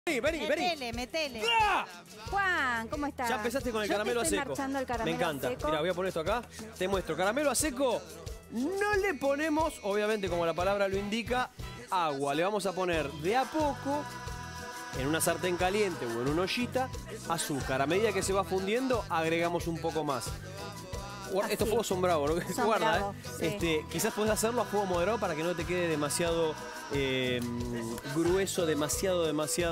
Vení. Metele. ¡Ah! Juan, ¿cómo estás? Ya empezaste con el caramelo a seco. Me encanta. Mira, voy a poner esto acá. Te muestro. Caramelo a seco. No le ponemos, obviamente, como la palabra lo indica, agua. Le vamos a poner de a poco, en una sartén caliente o en una ollita, azúcar. A medida que se va fundiendo, agregamos un poco más. Estos fuegos son bravos, ¿no? Son Guarda, bravos, sí. Quizás podés hacerlo a fuego moderado para que no te quede demasiado grueso, demasiado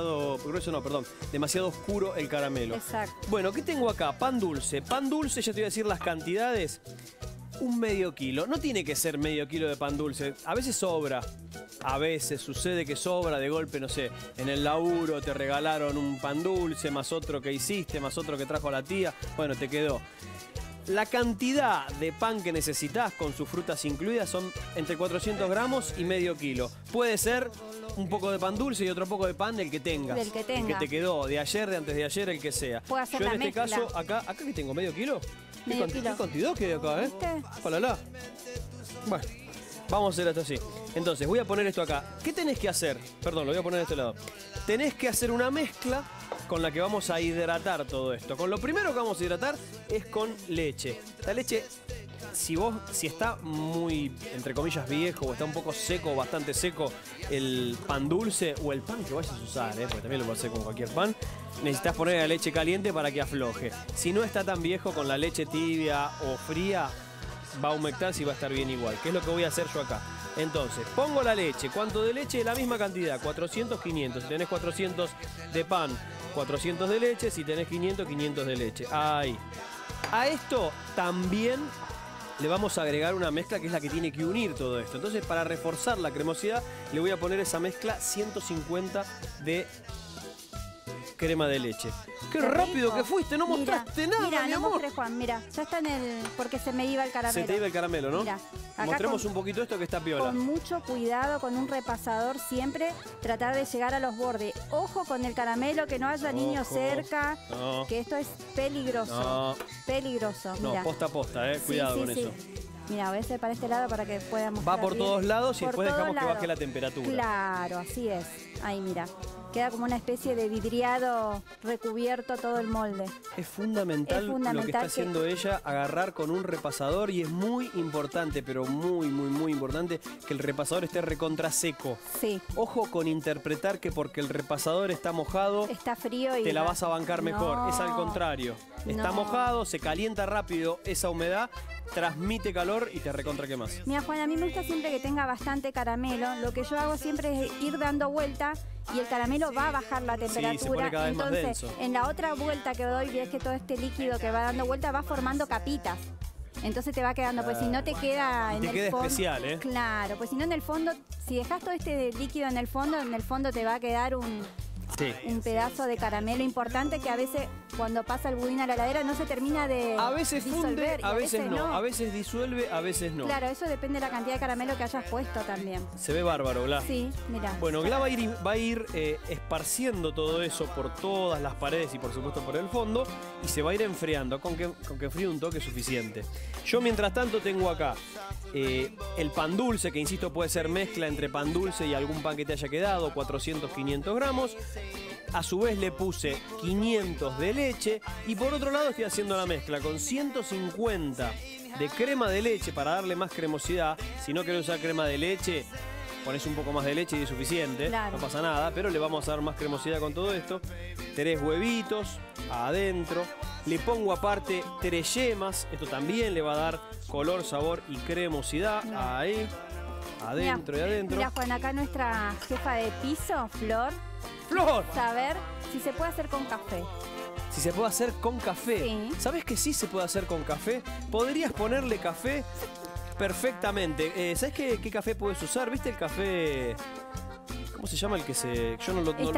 oscuro el caramelo. Exacto. Bueno, ¿qué tengo acá? Pan dulce. Pan dulce, ya te voy a decir las cantidades. Un medio kilo. No tiene que ser medio kilo de pan dulce. A veces sobra. A veces sucede que sobra de golpe, no sé, en el laburo te regalaron un pan dulce, más otro que hiciste, más otro que trajo la tía. Bueno, te quedó. La cantidad de pan que necesitas con sus frutas incluidas son entre 400 gramos y medio kilo. Puede ser un poco de pan dulce y otro poco de pan del que tengas. Del que tenga. El que te quedó, de ayer, de antes de ayer, el que sea. Puedo hacer Yo en la este mezcla. caso, acá que tengo, ¿medio kilo? Medio kilo. ¿Qué cantidad que hay acá, ¿Viste? Palala. Bueno, vamos a hacer esto así. Entonces, voy a poner esto acá. ¿Qué tenés que hacer? Perdón, lo voy a poner de este lado. Tenés que hacer una mezcla con la que vamos a hidratar todo esto. Con lo primero que vamos a hidratar es con leche. La leche, si está muy, entre comillas, viejo o está un poco seco, bastante seco el pan dulce o el pan que vayas a usar, porque también lo puedes hacer con cualquier pan, necesitas poner la leche caliente para que afloje. Si no está tan viejo, con la leche tibia o fría, va a humectarse y va a estar bien igual. ¿Qué es lo que voy a hacer yo acá? Entonces, pongo la leche. ¿Cuánto de leche? La misma cantidad, 400, 500. Si tenés 400 de pan, 400 de leche. Si tenés 500, 500 de leche. Ahí. A esto también le vamos a agregar una mezcla que es la que tiene que unir todo esto. Entonces, para reforzar la cremosidad, le voy a poner esa mezcla 150 de crema de leche. ¡Qué rápido que fuiste! No mostraste nada, mira, mi no amor. mostré, Juan, mira. Ya está en el... porque se me iba el caramelo. Se te iba el caramelo, ¿no? Mira, acá mostremos un poquito esto que está piola. Con mucho cuidado, con un repasador siempre, tratar de llegar a los bordes. Ojo con el caramelo, que no haya niños cerca, no, que esto es peligroso. No. Peligroso, No, mira. posta a posta, cuidado con eso. Mira, voy a hacer para este lado para que pueda mostrar Va por bien. todos lados y Por después todos dejamos que lados. baje la temperatura. Claro, así es. Ahí, mira. Queda como una especie de vidriado recubierto todo el molde. Es fundamental lo que está haciendo ella, agarrar con un repasador, y es muy importante, pero muy importante, que el repasador esté recontra seco. Sí. Ojo con interpretar que porque el repasador está mojado, está frío y te la vas a bancar mejor. No. Es al contrario. Está mojado, se calienta rápido esa humedad, transmite calor y te recontra quemás. Mira, Juan, a mí me gusta siempre que tenga bastante caramelo. Lo que yo hago siempre es ir dando vuelta y el caramelo va a bajar la temperatura. Sí, se pone cada vez más Entonces, denso. en la otra vuelta que doy, ves que todo este líquido que va dando vuelta va formando capitas. Entonces te va quedando, pues si no te queda en el fondo. Te queda especial, ¿eh? Claro, pues si no en el fondo, si dejas todo este líquido en el fondo te va a quedar un pedazo de caramelo importante que a veces cuando pasa el budín a la heladera no se termina de a veces funde, disolver, a veces no. no. A veces disuelve, a veces no. Claro, eso depende de la cantidad de caramelo que hayas puesto también. Se ve bárbaro, Gla. Sí, mira. Bueno, Gla va a ir esparciendo todo eso por todas las paredes y por supuesto por el fondo, y se va a ir enfriando. Con que fríe un toque es suficiente. Yo mientras tanto tengo acá el pan dulce, que insisto puede ser mezcla entre pan dulce y algún pan que te haya quedado, 400, 500 gramos. A su vez le puse 500 de leche y por otro lado estoy haciendo la mezcla con 150 de crema de leche para darle más cremosidad. Si no querés usar crema de leche, pones un poco más de leche y es suficiente, claro. No pasa nada, pero le vamos a dar más cremosidad con todo esto. 3 huevitos adentro, le pongo aparte 3 yemas, esto también le va a dar color, sabor y cremosidad. Ahí, adentro y adentro. Mira, Juan, acá nuestra jefa de piso, Flor, saber si se puede hacer con café. Si se puede hacer con café. Sí. ¿Sabes que sí se puede hacer con café? Podrías ponerle café perfectamente. ¿Sabes qué café puedes usar? ¿Viste el café? ¿Cómo se llama el que se...? Yo no lo uso.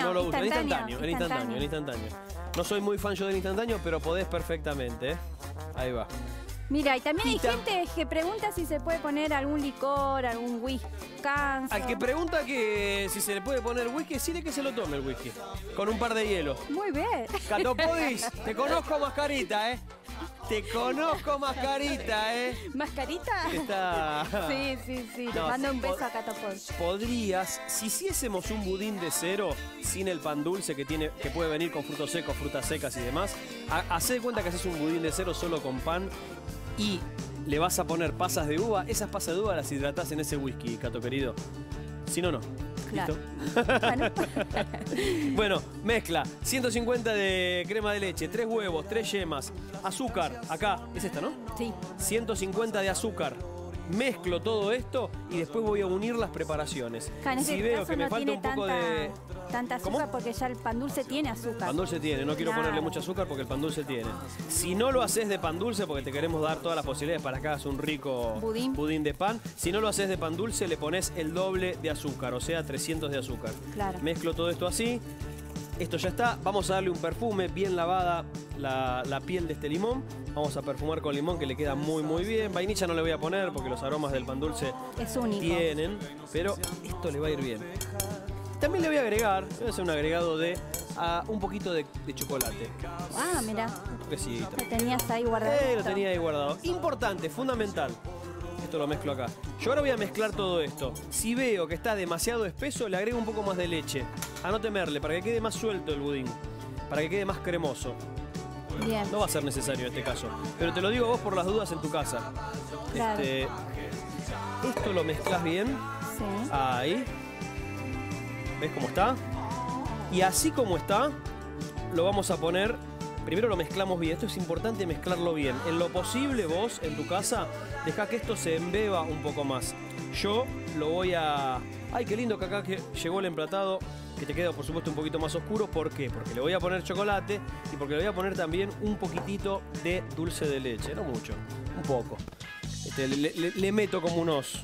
El instantáneo. No soy muy fan yo del instantáneo, pero podés perfectamente. Ahí va. Mira, y también hay gente que pregunta si se puede poner algún licor, algún whisky. Al que pregunta que si se le puede poner whisky, decirle que se lo tome el whisky. Con un par de hielos. Muy bien. Catopodis, te conozco mascarita, Te conozco, Mascarita, ¿eh? ¿Mascarita? Está... Sí. No, Te mando un beso a Catapod. Podrías, si hiciésemos un budín de cero sin el pan dulce que puede venir con frutos secos, frutas secas y demás, hacé de cuenta que haces un budín de cero solo con pan y le vas a poner pasas de uva. Esas pasas de uva las hidratás en ese whisky, Cato querido. Si no, no. Claro. ¿Listo? Bueno, mezcla 150 de crema de leche, 3 huevos, 3 yemas, azúcar, acá, es esta, ¿no? Sí. 150 de azúcar. Mezclo todo esto y después voy a unir las preparaciones. En Si este veo caso que me no falta tiene un poco de... tanta azúcar. ¿Cómo? Porque ya el pan dulce tiene azúcar. Pan dulce tiene, no quiero Claro. ponerle mucho azúcar porque el pan dulce tiene. Si no lo haces de pan dulce, porque te queremos dar todas las posibilidades para que hagas un rico budín de pan, si no lo haces de pan dulce, le pones el doble de azúcar, o sea, 300 de azúcar. Claro. Mezclo todo esto así. Esto ya está. Vamos a darle un perfume, bien lavada la piel de este limón. Vamos a perfumar con limón que le queda muy muy bien. Vainilla no le voy a poner porque los aromas del pan dulce Es único. tienen, pero esto le va a ir bien. También le voy a agregar, voy a hacer un agregado de un poquito de chocolate. Ah, mira. Un toquecito. Lo tenías ahí guardado. Lo tenía ahí guardado. Importante, fundamental. Esto lo mezclo acá. Yo ahora voy a mezclar todo esto. Si veo que está demasiado espeso, le agrego un poco más de leche. A no temerle, para que quede más suelto el budín. Para que quede más cremoso. Bien. No va a ser necesario en este caso. Pero te lo digo vos por las dudas en tu casa. Claro. Esto lo mezclas bien. Sí. Ahí. ¿Ves cómo está? Y así como está, lo vamos a poner... Primero lo mezclamos bien. Esto es importante mezclarlo bien. En lo posible vos, en tu casa, dejá que esto se embeba un poco más. Yo lo voy a... ¡Ay, qué lindo que acá que llegó el emplatado! Que te queda, por supuesto, un poquito más oscuro. ¿Por qué? Porque le voy a poner chocolate y porque le voy a poner también un poquitito de dulce de leche. No mucho, un poco. Le meto como unos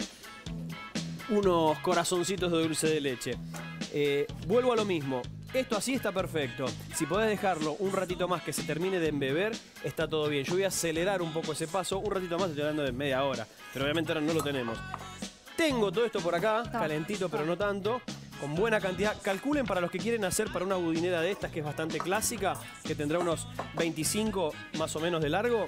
corazoncitos de dulce de leche. Vuelvo a lo mismo. Esto así está perfecto. Si podés dejarlo un ratito más que se termine de embeber, está todo bien. Yo voy a acelerar un poco ese paso. Un ratito más, estoy hablando de media hora. Pero obviamente ahora no lo tenemos. Tengo todo esto por acá, calentito pero no tanto. Con buena cantidad. Calculen para los que quieren hacer para una budinera de estas, que es bastante clásica, que tendrá unos 25 más o menos de largo.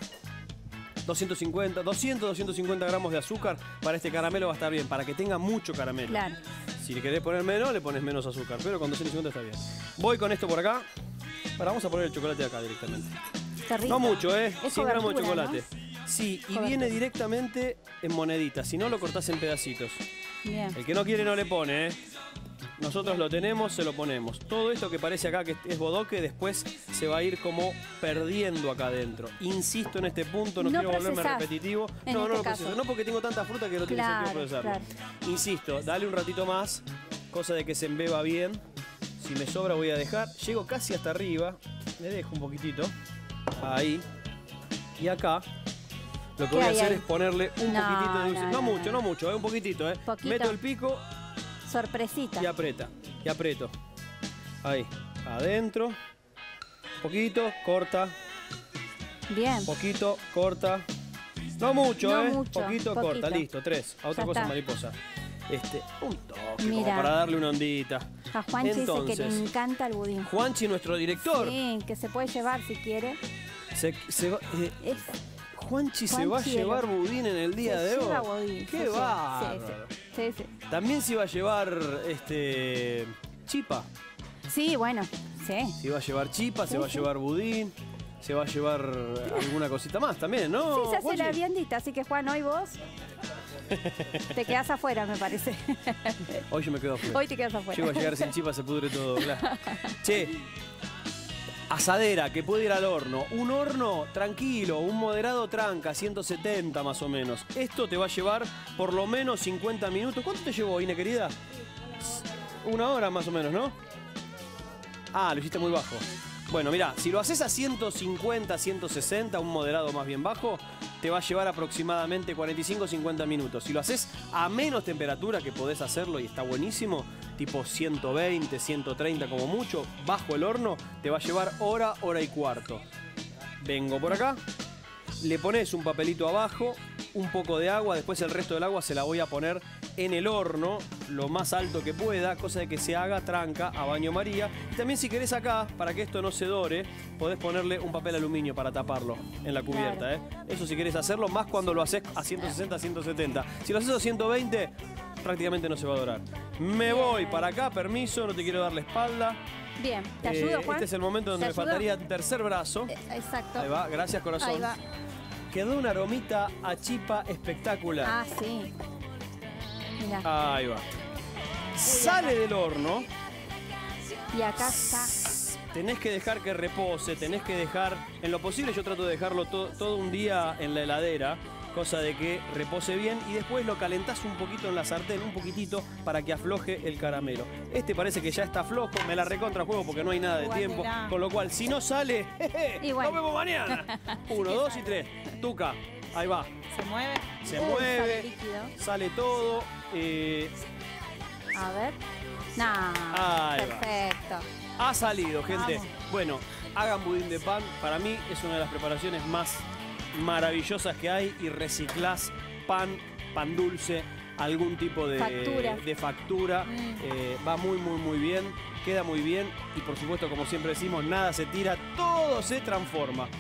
250 gramos de azúcar para este caramelo va a estar bien, para que tenga mucho caramelo. Claro. Si le querés poner menos, le pones menos azúcar, pero con 250 está bien. Voy con esto por acá. Ahora vamos a poner el chocolate acá directamente. Está rico. No mucho, Es 100 gramos de cobertura, chocolate. ¿no? Sí, y Cobertura. viene directamente en moneditas, si no lo cortás en pedacitos. Bien. El que no quiere no le pone, Nosotros lo tenemos, se lo ponemos. Todo esto que parece acá que es bodoque, después se va a ir como perdiendo acá adentro. Insisto en este punto, no quiero volverme procesás repetitivo. en No, este no lo caso. proceso. No porque tengo tanta fruta que no tiene sentido procesarlo. Claro. Insisto, dale un ratito más, cosa de que se embeba bien. Si me sobra voy a dejar. Llego casi hasta arriba. Le dejo un poquitito. Ahí. Y acá lo que voy a hacer es ponerle un poquitito de dulce. No mucho, no mucho, un poquitito, Poquito. Meto el pico Sorpresita. y aprieta. Y aprieto. Ahí. Adentro. Poquito, corta. Bien. Poquito, corta. No mucho, No mucho, Poquito, poquito. corta. Listo, 3. A otra Ya cosa está. mariposa. Un toque, Mira. como para darle una ondita. A Juanchi dice que Entonces, le encanta el budín. Juanchi, nuestro director. Sí, que se puede llevar si quiere. Es Juanchi se va a Juanchi llevar budín en el día se de lleva hoy. budín, Qué se lleva. bárbaro. Sí. También se iba a llevar chipa. Sí, bueno, sí. Se iba a llevar chipa, se Sí, va a sí. llevar budín, se va a llevar alguna cosita más también, ¿no? Sí, se hace Juanchi? la viandita, así que Juan, hoy vos te quedás afuera, me parece. Hoy yo me quedo afuera. Hoy te quedas afuera. Llego a llegar sin chipa, se pudre todo, claro. Che, asadera que puede ir al horno. Un horno tranquilo, un moderado tranca, 170 más o menos. Esto te va a llevar por lo menos 50 minutos. ¿Cuánto te llevó, Ine, querida? 1 hora más o menos, ¿no? Ah, lo hiciste muy bajo. Bueno, mirá, si lo haces a 150, 160, un moderado más bien bajo, te va a llevar aproximadamente 45-50 minutos. Si lo haces a menos temperatura, que podés hacerlo y está buenísimo, tipo 120, 130 como mucho, bajo el horno, te va a llevar hora, hora y cuarto. Vengo por acá, le pones un papelito abajo, un poco de agua, después el resto del agua se la voy a poner en el horno lo más alto que pueda, cosa de que se haga tranca a baño María. Y también si querés acá, para que esto no se dore, podés ponerle un papel aluminio para taparlo en la cubierta. Eso si querés hacerlo, más cuando lo haces a 160, 170. Si lo haces a 120, prácticamente no se va a dorar. Me voy para acá, permiso, no te quiero dar la espalda. Bien, ¿te ayudo, Juan? Este es el momento donde me faltaría el tercer brazo. Exacto. Ahí va, gracias, corazón. Ahí va. Quedó una aromita a chipa espectacular. Ah, sí. Mirá. Ahí va. Sale del horno. Y acá está. Tenés que dejar que repose, tenés que dejar, en lo posible yo trato de dejarlo todo un día en la heladera, cosa de que repose bien y después lo calentás un poquito en la sartén, un poquitito, para que afloje el caramelo. Este parece que ya está flojo, me la recontra juego porque no hay nada de tiempo, con lo cual si no sale, nos vemos mañana. 1, 2 y 3. Tuca, ahí va. ¿Se mueve? Se mueve, sale líquido. sale todo. A ver. Nah, Ahí va. perfecto. Ha salido, gente. Vamos. Bueno, hagan budín de pan. Para mí es una de las preparaciones más maravillosas que hay y reciclás pan dulce, algún tipo de factura. Va muy bien, queda muy bien y por supuesto, como siempre decimos, nada se tira, todo se transforma.